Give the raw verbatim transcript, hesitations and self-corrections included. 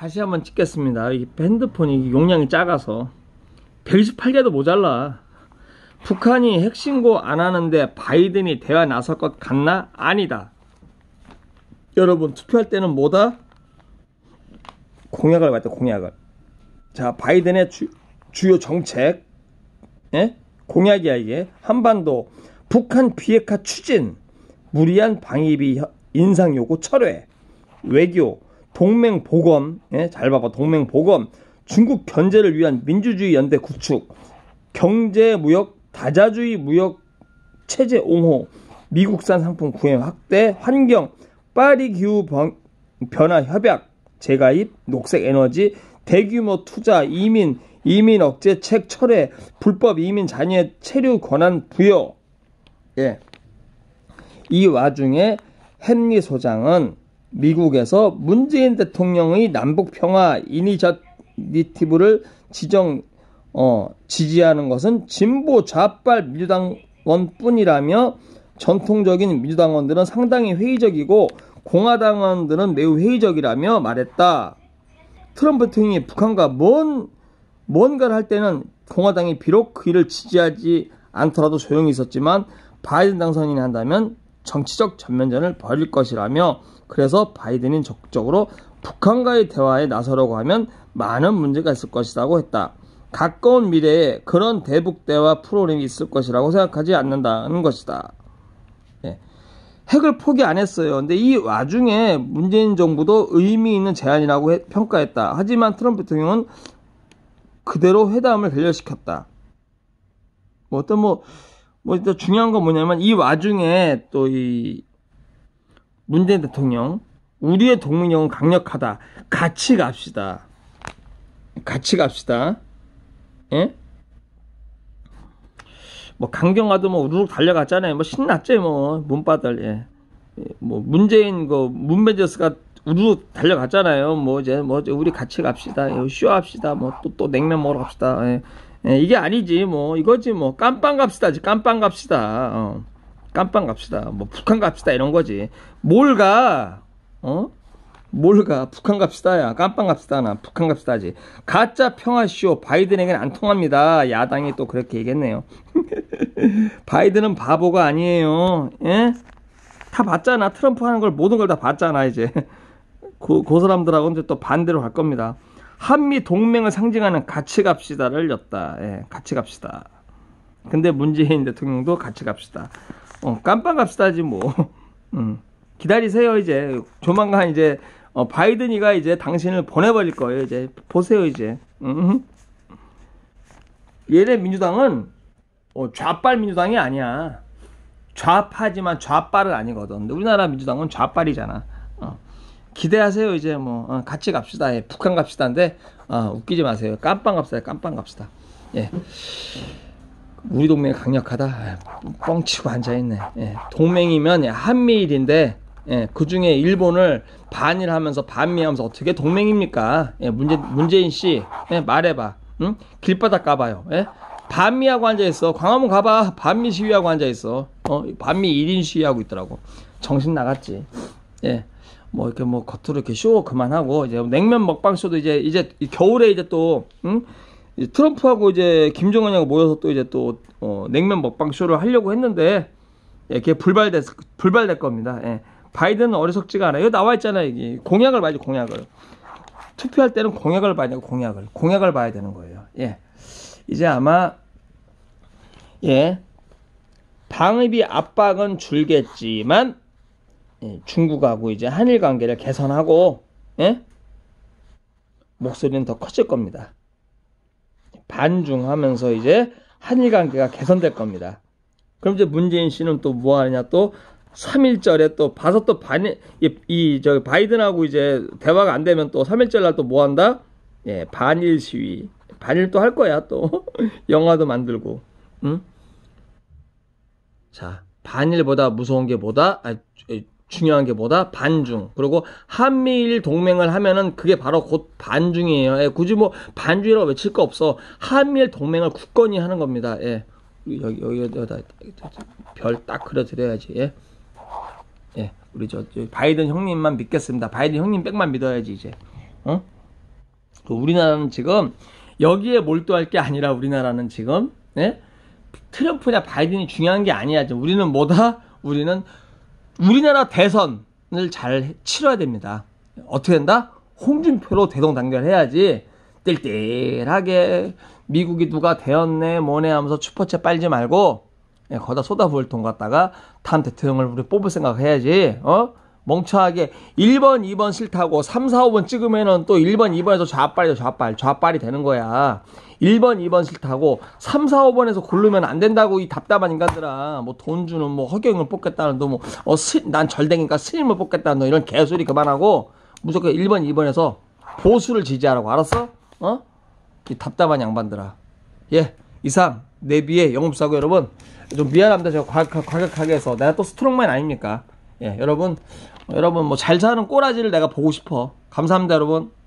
다시 한번 찍겠습니다. 이 핸드폰이 용량이 작아서 백이십팔 개도 모자라. 북한이 핵신고 안 하는데 바이든이 대화 나설 것 같나? 아니다. 여러분, 투표할 때는 뭐다? 공약을 봤다, 공약을. 자, 바이든의 주, 주요 정책, 예? 공약이야, 이게. 한반도, 북한 비핵화 추진, 무리한 방위비 인상 요구 철회, 외교, 동맹 보건, 예? 잘 봐봐, 동맹 보건, 중국 견제를 위한 민주주의 연대 구축, 경제 무역, 다자주의 무역 체제 옹호, 미국산 상품 구매 확대, 환경, 파리 기후 변화 협약, 재가입, 녹색 에너지, 대규모 투자, 이민, 이민 억제책 철회, 불법 이민 자녀의 체류 권한 부여. 예. 이 와중에 헨리 소장은 미국에서 문재인 대통령의 남북 평화 이니셔티브를 지정 어, 지지하는 것은 진보 좌빨 민주당원뿐이라며 전통적인 민주당원들은 상당히 회의적이고 공화당원들은 매우 회의적이라며 말했다. 트럼프 대통령이 북한과 뭔, 뭔가를 할 때는 공화당이 비록 그 일을 지지하지 않더라도 조용히 있었지만 바이든 당선인이 한다면 정치적 전면전을 벌일 것이라며, 그래서 바이든이 적극적으로 북한과의 대화에 나서려고 하면 많은 문제가 있을 것이라고 했다. 가까운 미래에 그런 대북 대화 프로그램이 있을 것이라고 생각하지 않는다는 것이다. 예. 핵을 포기 안 했어요. 근데 이 와중에 문재인 정부도 의미 있는 제안이라고 해, 평가했다. 하지만 트럼프 대통령은 그대로 회담을 결렬시켰다. 뭐 어떤 뭐, 뭐 일단 중요한 건 뭐냐면 이 와중에 또 이 문재인 대통령, 우리의 동맹력은 강력하다. 같이 갑시다. 같이 갑시다. 예? 뭐 강경화도 뭐 우르륵 달려갔잖아요. 뭐 신났죠, 뭐 문바들. 예. 뭐 문재인 그 문베저스가 우르륵 달려갔잖아요. 뭐 이제 뭐 우리 같이 갑시다. 쇼합시다. 뭐 또 또 냉면 먹으러 갑시다. 예. 예, 이게 아니지. 뭐 이거지. 뭐 깜빵 갑시다지. 깜빵 갑시다. 어. 깜빵 갑시다. 뭐 북한 갑시다 이런 거지. 뭘 가? 어? 뭘 가? 북한 갑시다야. 깜빵 갑시다. 나 북한 갑시다지. 가짜 평화쇼 바이든에게는 안 통합니다. 야당이 또 그렇게 얘기했네요. 바이든은 바보가 아니에요. 예? 다 봤잖아. 트럼프 하는 걸 모든 걸 다 봤잖아. 이제 그, 그 사람들하고는 이제 또 반대로 갈 겁니다. 한미 동맹을 상징하는 같이 갑시다를 였다. 예, 같이 갑시다. 근데 문재인 대통령도 같이 갑시다. 어, 깜빵 갑시다지 뭐. 음, 기다리세요. 이제 조만간 이제 어, 바이든이가 이제 당신을 보내버릴 거예요. 이제 보세요. 이제 음. 얘네 민주당은 어, 좌빨 민주당이 아니야. 좌파지만 좌빨은 아니거든. 근데 우리나라 민주당은 좌빨이잖아. 어. 기대하세요. 이제 뭐 어, 같이 갑시다. 예, 북한 갑시다인데 어, 웃기지 마세요. 깜빵 갑시다. 깜빵 갑시다. 예. 우리 동맹이 강력하다. 뻥치고 앉아있네. 예. 동맹이면 한미일인데 예, 그 중에 일본을 반일하면서 반미하면서 어떻게 동맹입니까? 예, 문재, 문재인 씨, 예, 말해봐. 응? 길바닥 가봐요. 예? 반미하고 앉아있어. 광화문 가봐. 반미 시위하고 앉아있어. 어, 반미 일 인 시위하고 있더라고. 정신 나갔지. 예. 뭐, 이렇게 뭐, 겉으로 이렇게 쇼 그만하고, 이제 냉면 먹방 쇼도 이제, 이제 겨울에 이제 또, 응? 트럼프하고 이제 김정은하고 모여서 또 이제 또, 어, 냉면 먹방 쇼를 하려고 했는데, 예, 그게 불발됐, 불발될 겁니다. 예. 바이든은 어리석지가 않아요. 여기 나와 있잖아요. 여기. 공약을 봐야지, 공약을. 투표할 때는 공약을 봐야 되고, 공약을. 공약을 봐야 되는 거예요. 예. 이제 아마, 예. 방위비 압박은 줄겠지만, 예, 중국하고 이제 한일 관계를 개선하고, 예? 목소리는 더 커질 겁니다. 반중하면서 이제 한일 관계가 개선될 겁니다. 그럼 이제 문재인 씨는 또 뭐 하느냐, 또 삼일절에 또 봐서 또 반, 이, 이, 저, 바이든하고 이제 대화가 안 되면 또 삼일절 날 또 뭐 한다? 예, 반일 시위. 반일 또 할 거야, 또. 영화도 만들고, 응? 자, 반일보다 무서운 게 뭐다? 아, 중요한 게 뭐다? 반중. 그리고 한미일 동맹을 하면은 그게 바로 곧 반중이에요. 예, 굳이 뭐 반중이라고 외칠 거 없어. 한미일 동맹을 굳건히 하는 겁니다. 예. 여기, 여기, 여기다 별 딱 그려드려야지. 예. 예. 우리 저, 저 바이든 형님만 믿겠습니다. 바이든 형님 백만 믿어야지, 이제. 어? 우리나라는 지금 여기에 몰두할 게 아니라 우리나라는 지금 예? 트럼프냐 바이든이 중요한 게 아니야. 우리는 뭐다? 우리는 우리나라 대선을 잘 치러야 됩니다. 어떻게 된다? 홍준표로 대동단결해야지. 띨띨하게 미국이 누가 되었네 뭐네 하면서 슈퍼챗 빨지 말고 예, 거기다 쏟아부을 돈 갖다가 다음 대통령을 우리 뽑을 생각 해야지. 어? 멍청하게 일 번, 이 번 싫다고 삼, 사, 오 번 찍으면은 또 일 번, 이 번에서 좌빨이죠. 좌빨. 좌빨이 되는 거야. 일 번, 이 번 싫다고 삼, 사, 오 번에서 고르면 안 된다고 이 답답한 인간들아. 뭐 돈 주는 뭐 허경영을 뽑겠다는 너 뭐 어, 스, 난 절댕이니까 스님을 뽑겠다는 너 이런 개소리 그만하고 무조건 일 번, 이 번에서 보수를 지지하라고. 알았어? 어? 이 답답한 양반들아. 예. 이상 내비의 영업사고 여러분 좀 미안합니다. 제가 과격, 과격하게 해서 내가 또 스트롱맨 아닙니까? 예, 여러분, 여러분 뭐 잘 사는 꼬라지를 내가 보고 싶어. 감사합니다, 여러분.